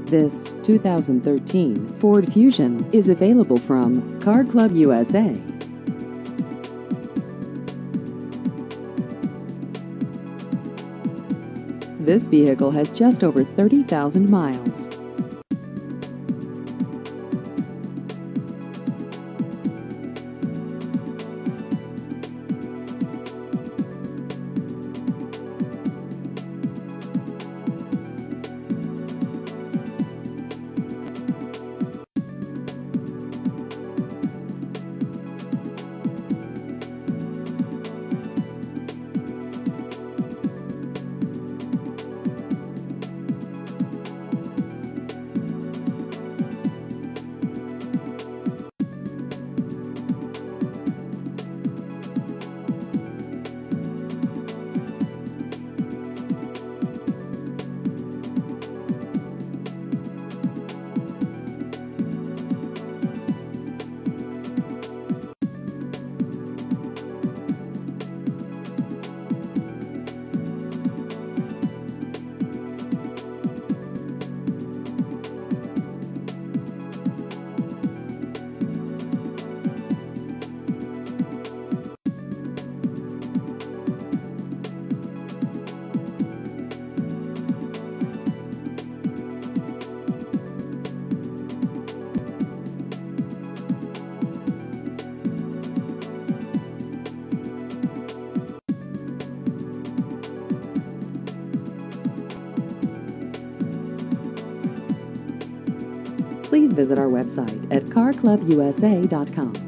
This 2013 Ford Fusion is available from Car Club USA. This vehicle has just over 30,000 miles. Please visit our website at carclubusa.com.